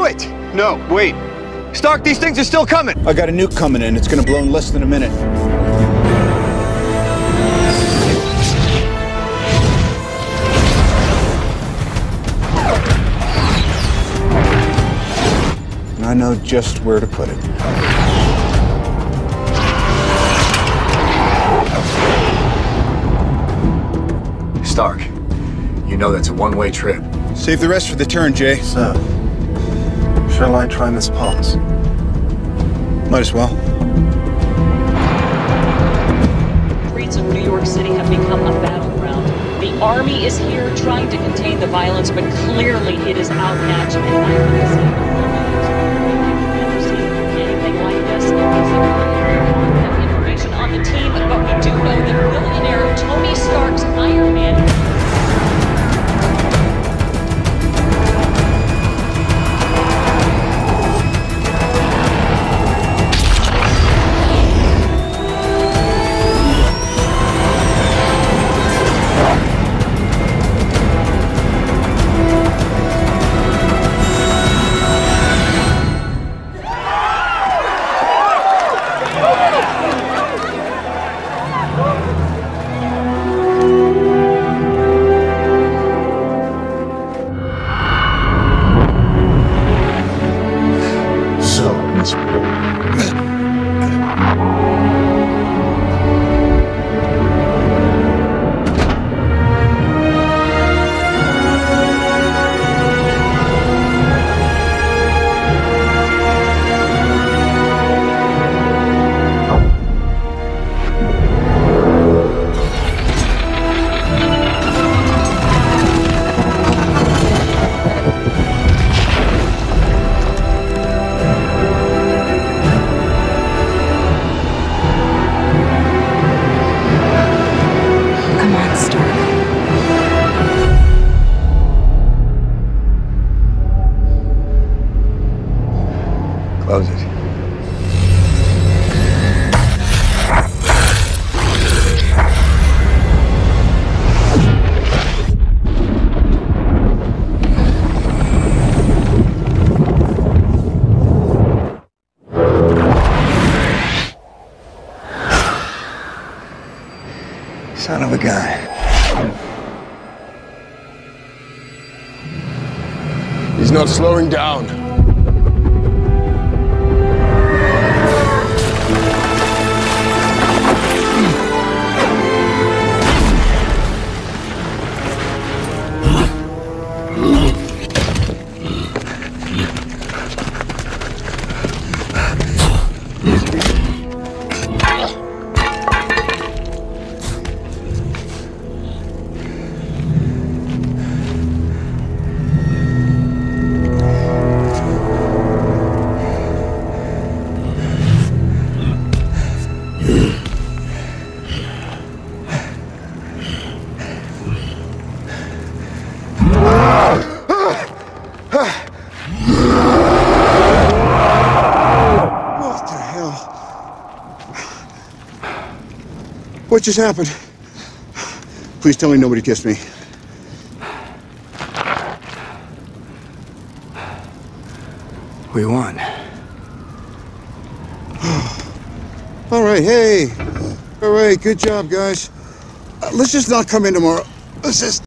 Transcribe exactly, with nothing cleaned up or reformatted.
it! No, wait. Stark, these things are still coming! I got a nuke coming in. It's gonna blow in less than a minute. And I know just where to put it. Stark, you know that's a one-way trip. Save the rest for the turn, Jay. So, shall I try Miss Potts? Might as well. Streets of New York City have become a battleground. The army is here trying to contain the violence, but clearly it is outmatched, and I have never seen anything like this. We don't have information on the team, but we do know that billionaire Tony Stark's Iron Man. Close it. Son of a gun. He's not slowing down. What just happened? Please tell me nobody kissed me. We won. All right, hey. All right, good job, guys. Uh, let's just not come in tomorrow. Let's just...